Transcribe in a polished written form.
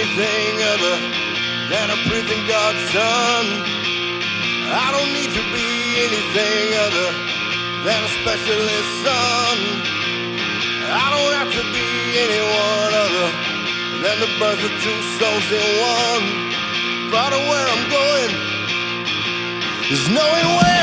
anything other than a prison guard son. I don't need to be anything other than a specialist son. I don't have to be anyone other than the birth of two souls in one. Part of where I'm going is knowing where